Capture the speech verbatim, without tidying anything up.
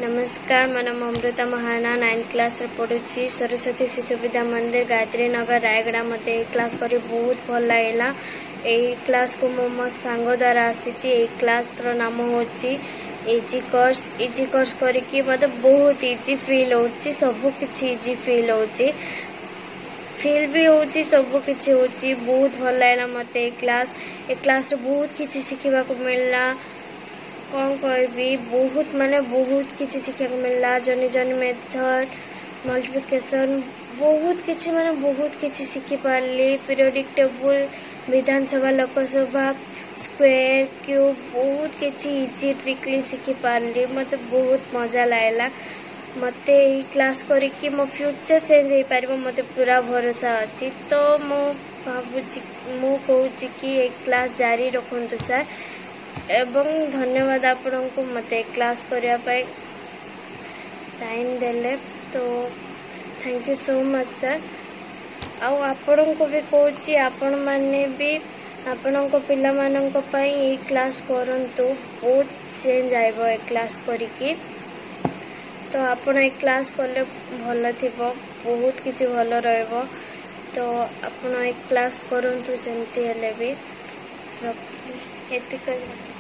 नमस्कार, मो नाम अमृता महाना नाइन्थ क्लास रे पढ़ुची सरस्वती शिशु विद्या मंदिर गायत्री नगर रायगड़ा। मते ए क्लास करी बहुत भल लागला। ए क्लास को मो मो सांग द्वारा आसीची। ए क्लास रो नाम होची इजी कोर्स। इजी कोर्स करी कि मते बहुत इजी फील होची, सब किछि इजी फील होची, फील भी होची, सब किछि होची। बहुत भल लागला मते ए क्लास। ए क्लास रे बहुत किछि सिखिबा को मिलला। कौन कहबी, बहुत माने बहुत किछि शिक्षा को मिलला। जनी जनी मेथड मल्टीप्लिकेशन बहुत किछि माने बहुत किछि शिखि पारली। Periodic table, Vidhan Sabha, Lok Sabha, square, cube बहुत किछि इजी ट्रिकली शिखि पारली। मते बहुत मजा लागला। मते ई क्लास करी कि मो फ्यूचर चेंज हे पारिबो, मते पूरा भरोसा अछि। तो मो भाबुची मो कहूची कि ए क्लास जारी रखंतु सर। एवं धन्यवाद आपनको मते क्लास करिया पाई टाइम देले। तो thank you so much sir. आउ आपनको भी कहूची, आपण माने भी आपनको पिला माननको पाई ए क्लास करंतु, बहुत चेंज आइबो ए क्लास करिकी। तो आपण ए क्लास करले भल थिबो, बहुत किछि भल रहइबो। तो आपण ए क्लास करंतु जेंति हेले भी एतिकल।